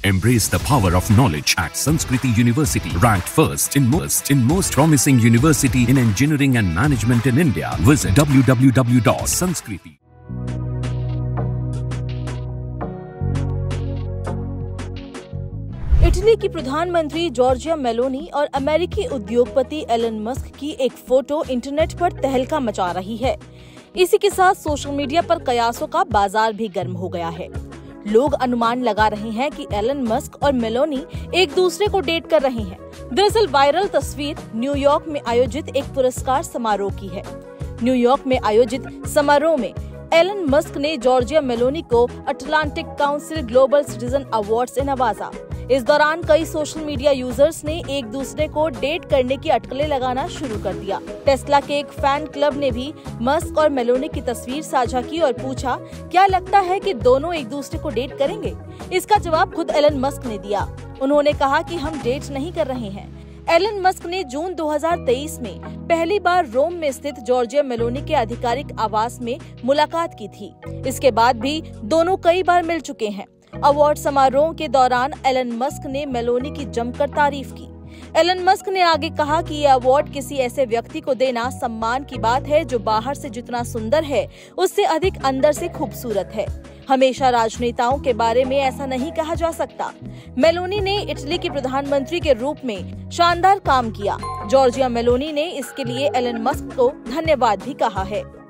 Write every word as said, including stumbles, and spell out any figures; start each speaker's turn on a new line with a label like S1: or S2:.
S1: Embrace the power of knowledge at Sanskriti University, ranked first in most in most promising university in engineering and management in India. Visit w w w dot sanskriti.
S2: Italy की प्रधानमंत्री Giorgia Meloni और अमेरिकी उद्योगपति Elon Musk की एक photo internet पर तहलका मचा रही है। इसी के साथ सोशल मीडिया पर कयासों का बाजार भी गर्म हो गया है। लोग अनुमान लगा रहे हैं कि एलन मस्क और मेलोनी एक दूसरे को डेट कर रहे हैं। दरअसल वायरल तस्वीर न्यूयॉर्क में आयोजित एक पुरस्कार समारोह की है। न्यूयॉर्क में आयोजित समारोह में एलन मस्क ने जॉर्जिया मेलोनी को Atlantic Council global citizen award से नवाजा। इस दौरान कई सोशल मीडिया यूजर्स ने एक दूसरे को डेट करने की अटकलें लगाना शुरू कर दिया। टेस्ला के एक फैन क्लब ने भी मस्क और मेलोनी की तस्वीर साझा की और पूछा, क्या लगता है कि दोनों एक दूसरे को डेट करेंगे? इसका जवाब खुद एलन मस्क ने दिया। उन्होंने कहा कि हम डेट नहीं कर रहे हैं। एलन मस्क ने जून दो हज़ार तेईस में पहली बार रोम में स्थित जॉर्जिया मेलोनी के आधिकारिक आवास में मुलाकात की थी। इसके बाद भी दोनों कई बार मिल चुके हैं। अवार्ड समारोह के दौरान एलन मस्क ने मेलोनी की जमकर तारीफ की। एलन मस्क ने आगे कहा कि ये अवार्ड किसी ऐसे व्यक्ति को देना सम्मान की बात है जो बाहर से जितना सुंदर है उससे अधिक अंदर से खूबसूरत है। हमेशा राजनेताओं के बारे में ऐसा नहीं कहा जा सकता। मेलोनी ने इटली की प्रधानमंत्री के रूप में शानदार काम किया। जॉर्जिया मेलोनी ने इसके लिए एलन मस्क को धन्यवाद भी कहा है।